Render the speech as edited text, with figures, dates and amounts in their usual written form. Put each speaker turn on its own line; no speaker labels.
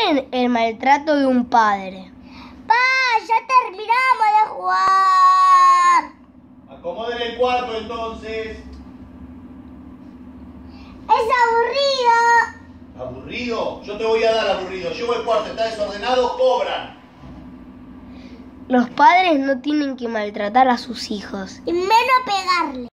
Imaginen el maltrato de un padre.
¡Pa! ¡Ya terminamos de jugar!
Acomoden el cuarto entonces.
¡Es aburrido!
¿Aburrido? Yo te voy a dar aburrido. Llevo el cuarto, está desordenado, cobran.
Los padres no tienen que maltratar a sus hijos.
Y menos pegarle.